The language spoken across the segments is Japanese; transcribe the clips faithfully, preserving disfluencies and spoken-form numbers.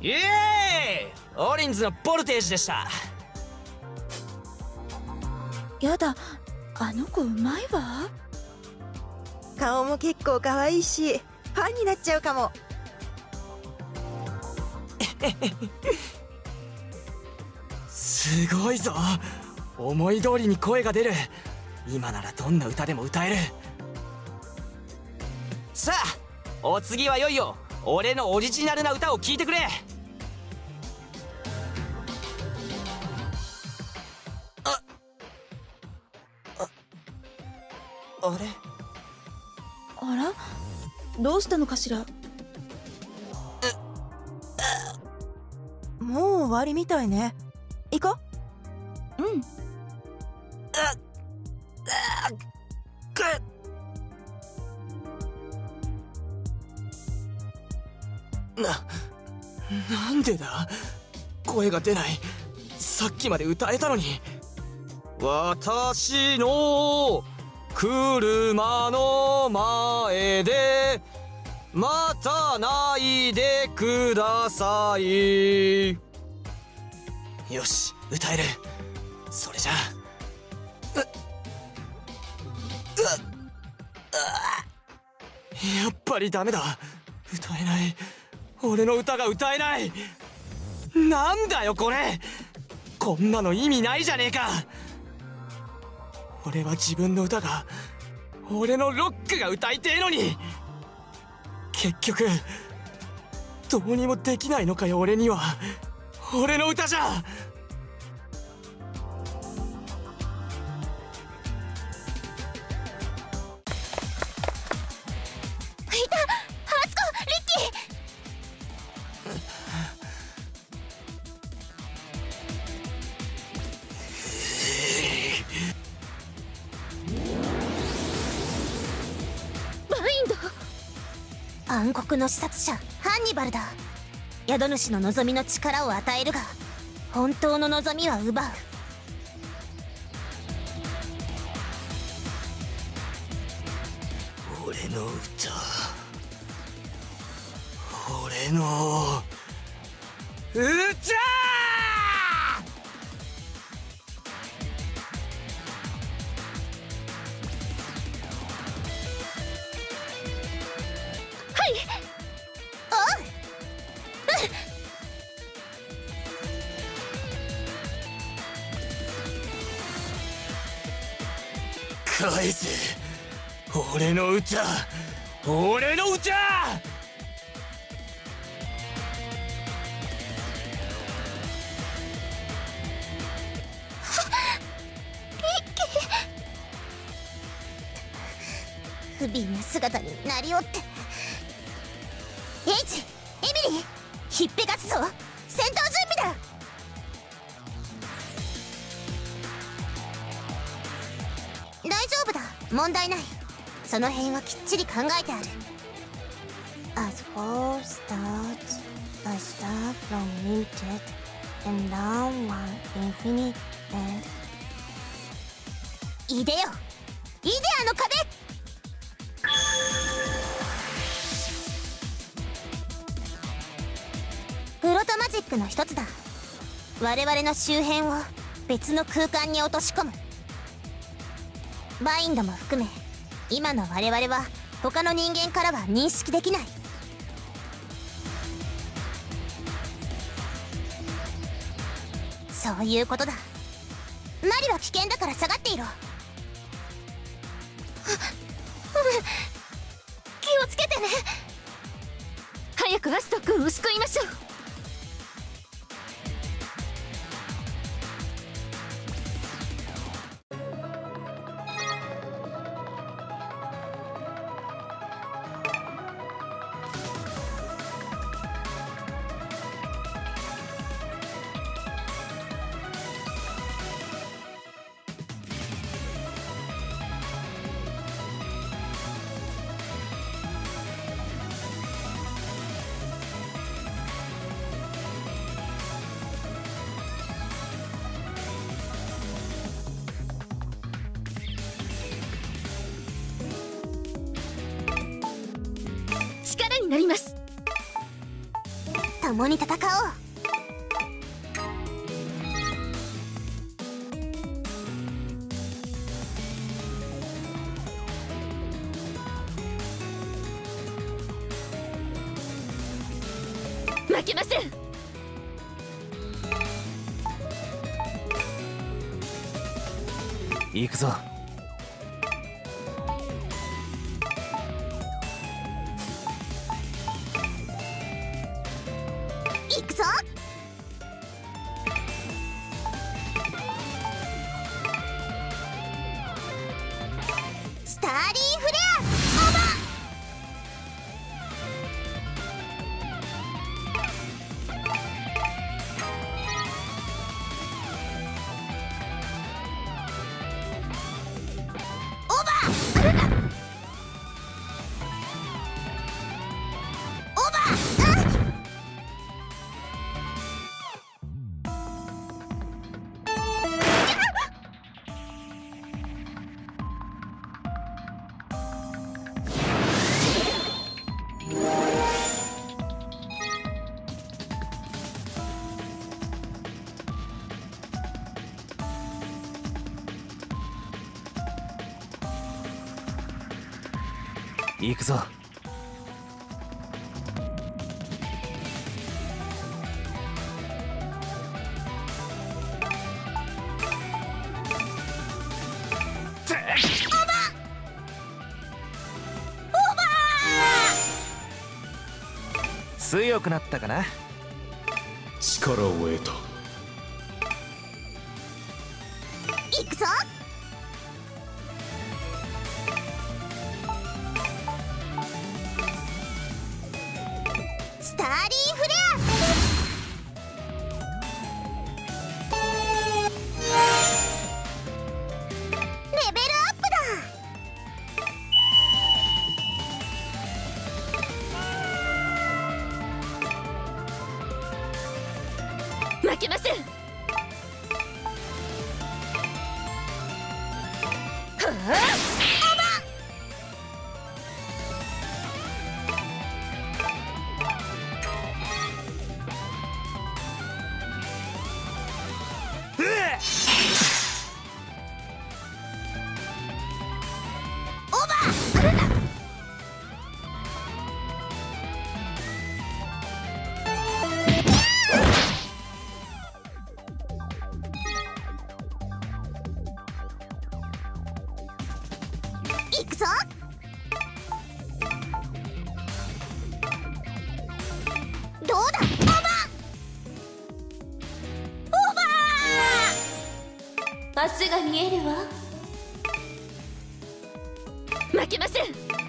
イエーイ、オリンズのボルテージでした。 やだ、あの子うまいわ。 顔も結構可愛いし、ファンになっちゃうかも。 すごいぞ、思い通りに声が出る。今ならどんな歌でも歌える。さあ、お次はいよいよ俺のオリジナルな歌を聴いてくれ。あああれ、 あら、どうしたのかしら。 もう終わりみたいね。行こう。 うん。 な、なんでだ、声が出ない。さっきまで歌えたのに。私の車の前で待たないでください。よし、歌える。それじゃあ、うっ、うっ、やっぱりダメだ。歌えない。俺の歌が歌えない。なんだよこれ、こんなの意味ないじゃねえか。俺は自分の歌が、俺のロックが歌いてえのに、結局どうにもできないのかよ。俺には俺の歌じゃ。 いた、ハスコ、リッキー。バインド。暗黒の視察者ハンニバルだ。宿主の望みの力を与えるが、本当の望みは奪う。 俺の歌、俺の歌。返せ、俺の歌、俺の歌。 不憫な姿になりおって。エイチ、エミリー、ひっぺがすぞ。戦闘準備だ。大丈夫だ、問題ない。その辺はきっちり考えてある。 As for starts, I start from limited and down one infinite and いでよ、イデアの壁。プロトマジックの一つだ。我々の周辺を別の空間に落とし込む。バインドも含め、今の我々は他の人間からは認識できない。そういうことだ。マリは危険だから下がっていろ。気をつけてね。早くアスト君を救いましょう。力になります。 共に戦おう。 負けません。 行くぞ。 行くぞ。スターリーフレアオーバー。 行くぞ。強くなったかな。 力を得た。 行くぞ。スターリーフレア。レベルアップだ。 負けません。 行くぞ。どうだ。オーバーオーバー。 明日が見えるわ。負けません。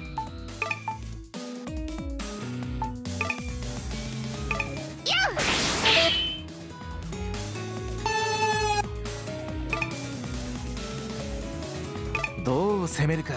どう攻めるか。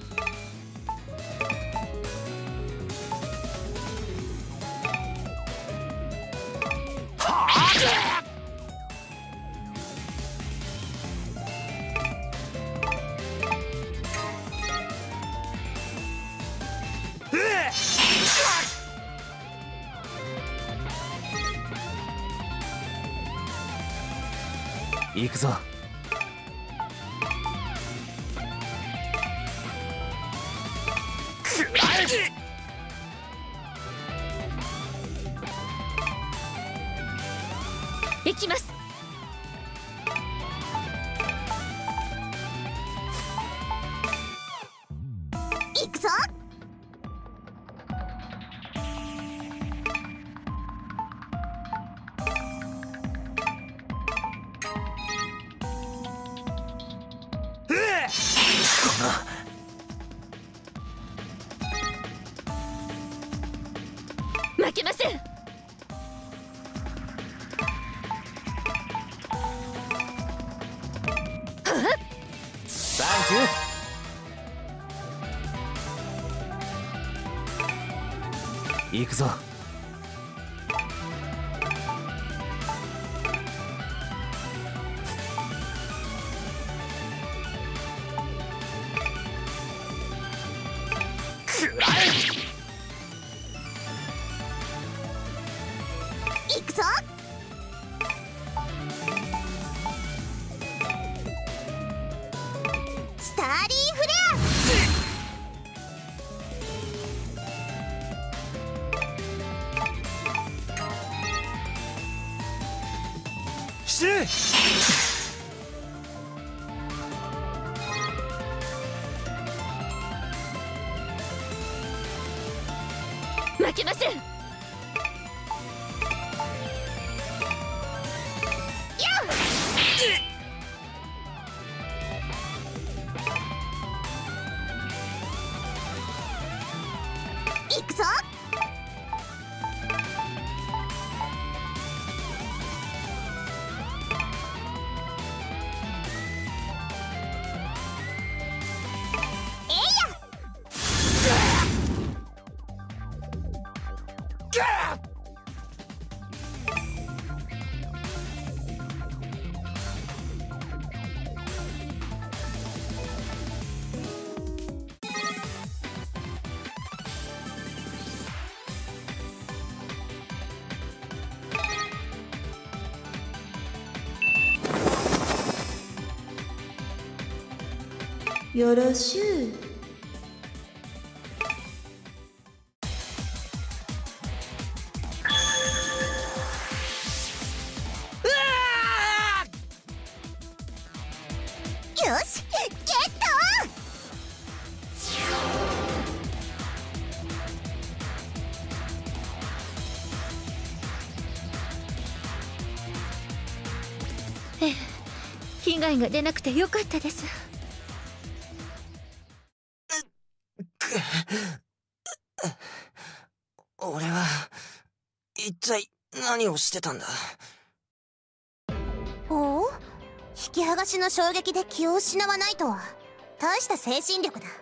行くぞ。 行きます。 行くぞ。 負けません。 サンキュー。行くぞ。くらえ。 行くぞ。スターリーフレア。失礼。 負けません。 行くぞ。えいや。 よろしゅう。 よし、ゲット。 ええ、被害が出なくてよかったです。 俺は一体何をしてたんだ。 おお、引き剥がしの衝撃で気を失わないとは大した精神力だ。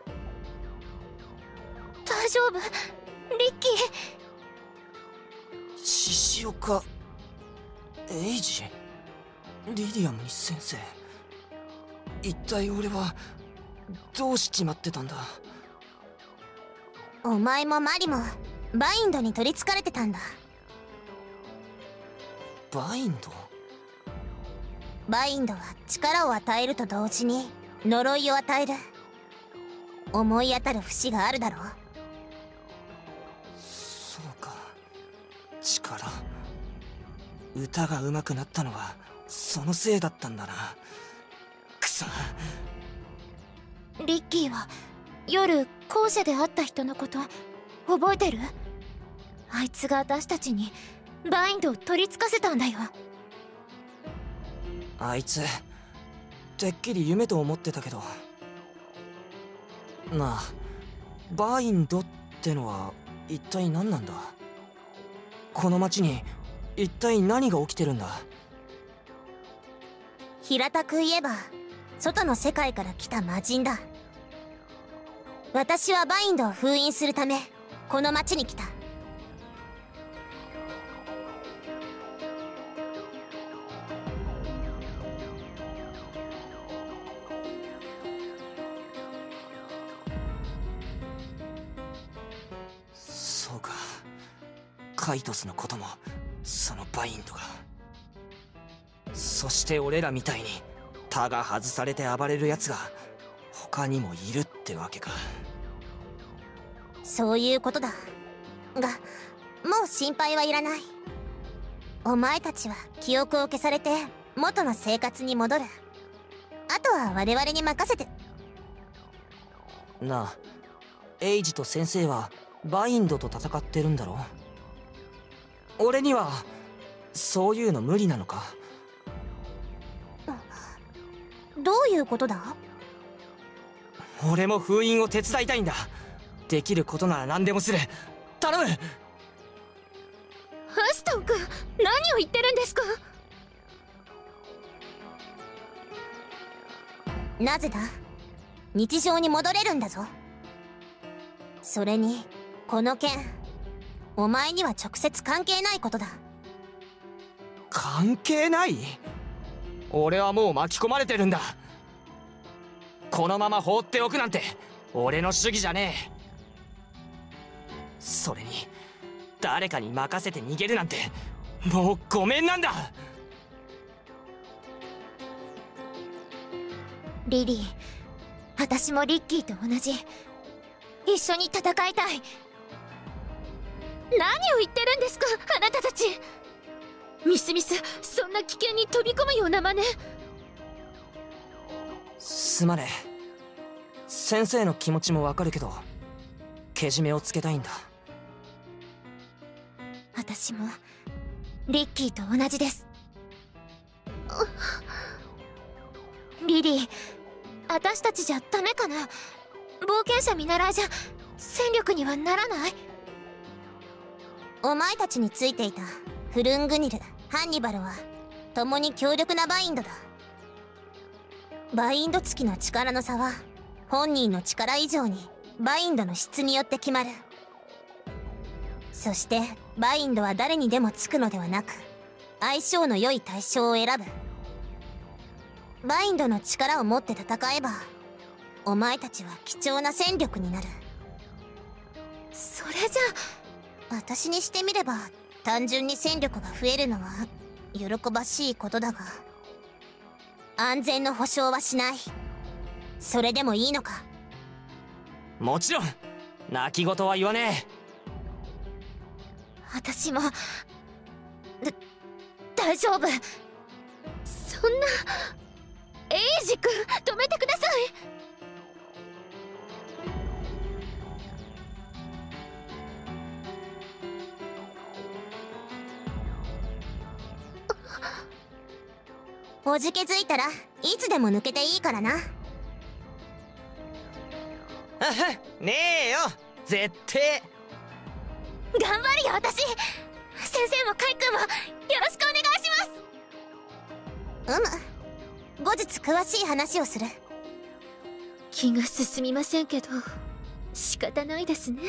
大丈夫？リッキー。 獅子岡エイジ、リディアムに先生、一体俺はどうしちまってたんだ。 お前もマリもバインドに取りつかれてたんだ。 バインド？ バインドは力を与えると同時に呪いを与える。思い当たる節があるだろう。 そうか、力。歌が上手くなったのはそのせいだったんだな。くそ。 リッキーは夜校舎で会った人のこと覚えてる？あいつが私たちにバインドを取りつかせたんだよ。 あいつてっきり夢と思ってたけどなあ、バインドってのは一体何なんだ。この町に一体何が起きてるんだ。 平たく言えば外の世界から来た魔人だ。私はバインドを封印するためこの町に来た。 そうか、カイトスのこともそのバインドが。そして俺らみたいに他が外されて暴れるやつが他にもいるってわけか。 そういうことだが、もう心配はいらない。お前たちは記憶を消されて元の生活に戻る。あとは我々に任せて。 なあ、エイジと先生はバインドと戦ってるんだろ。俺にはそういうの無理なのか。 どういうことだ？ 俺も封印を手伝いたいんだ。できることなら何でもする。頼む。 アストン君、何を言ってるんですか？ なぜだ？日常に戻れるんだぞ。それにこの件、お前には直接関係ないことだ。 関係ない？俺はもう巻き込まれてるんだ。このまま放っておくなんて俺の主義じゃねえ。それに誰かに任せて逃げるなんてもうごめんなんだ。 リリー、私もリッキーと同じ。一緒に戦いたい。何を言ってるんですか、あなたたち。ミスミス、そんな危険に飛び込むような真似。 すまねえ。先生の気持ちもわかるけど、けじめをつけたいんだ。 私もリッキーと同じです。リリー、私たちじゃダメかな。冒険者見習いじゃ戦力にはならない。 お前たちについていたフルングニル、ハンニバルは共に強力なバインドだ。バインド付きの力の差は本人の力以上にバインドの質によって決まる。そしてバインドは誰にでもつくのではなく、相性の良い対象を選ぶ。バインドの力を持って戦えば、お前たちは貴重な戦力になる。 それじゃ私にしてみれば単純に戦力が増えるのは喜ばしいことだが、安全の保証はしない。それでもいいのか？ もちろん泣き言は言わねえ。 私もだ大丈夫。そんな、エイジ君止めてください。 おじけづいたらいつでも抜けていいからな。 あはねえよ、絶対。 頑張るよ私。先生もカイ君もよろしくお願いしうむ、後日詳しい話をする。 気が進みませんけど仕方ないですね。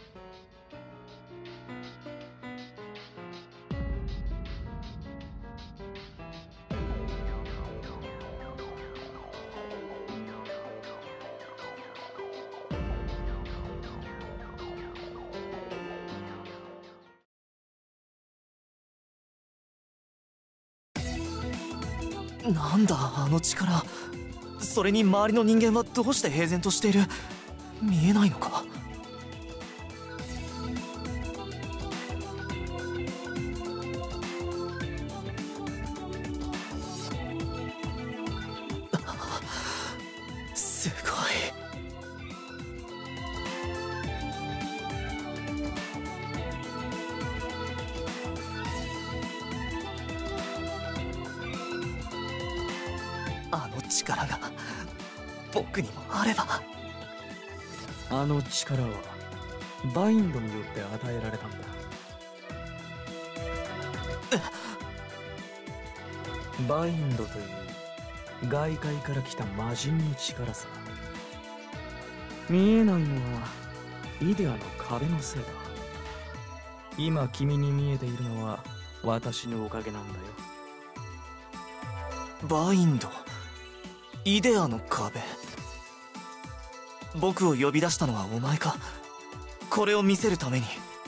なんだあの力。それに周りの人間はどうして平然としている。見えないのか。すごい。あの力が僕にもあれば。 あの力はバインドによって与えられたんだ。バインドという外界から来た魔人の力さ。見えないのはイデアの壁のせいだ。今君に見えているのは私のおかげなんだよ。 バインド、イデアの壁。僕を呼び出したのはお前か。これを見せるために。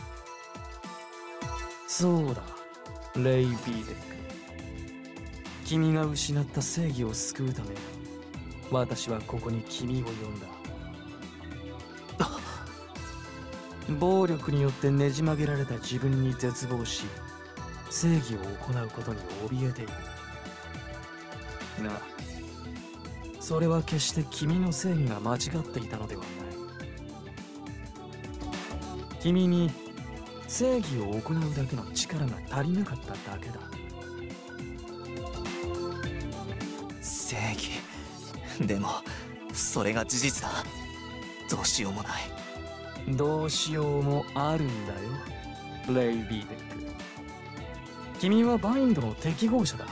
そうだ、レイ・ビーデック。君が失った正義を救うため、私はここに君を呼んだ。暴力によってねじ曲げられた自分に絶望し、正義を行うことに怯えているが、それは決して君の正義が間違っていたのではない。君に正義を行うだけの力が足りなかっただけだ。 正義。でもそれが事実だ。どうしようもない。 どうしようもあるんだよ、レイ・ビーデック。君はバインドの適合者だ。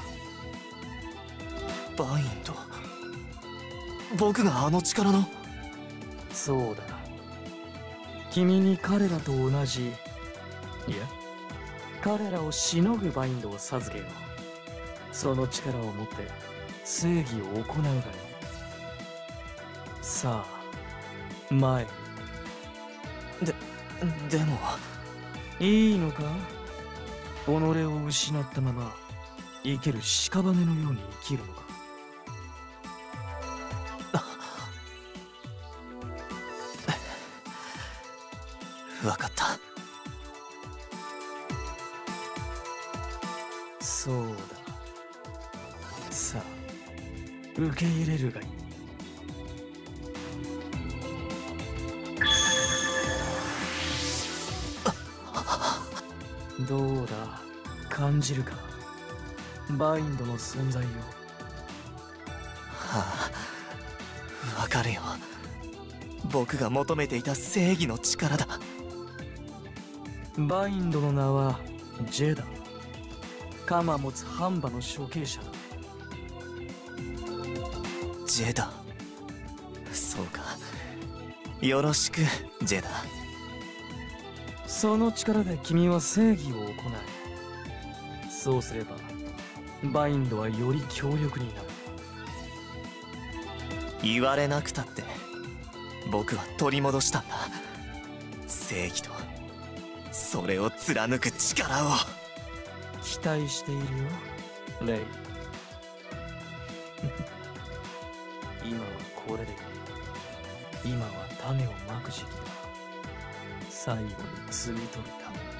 バインド、僕があの力の。 そうだ、君に彼らと同じ、いや彼らをしのぐバインドを授けよう。その力を持って正義を行うがいい。さあ前に。 で、でもいいのか、 己を失ったまま生ける屍のように生きるのか。 分かった。 そうだ。さあ受け入れるがいい。どうだ、感じるか、バインドの存在を。 はあ、わかるよ。僕が求めていた正義の力だ。 バインドの名はジェダ。鎌持つハンバの処刑者だ。 ジェダ。そうか。よろしく、ジェダ。 その力で君は正義を行い、そうすればバインドはより強力になる。 言われなくたって僕は取り戻したんだ。正義とそれを貫く力を。 期待しているよ、レイ。今はこれでいい。今は種をまく時期だ。最後に摘み取るために。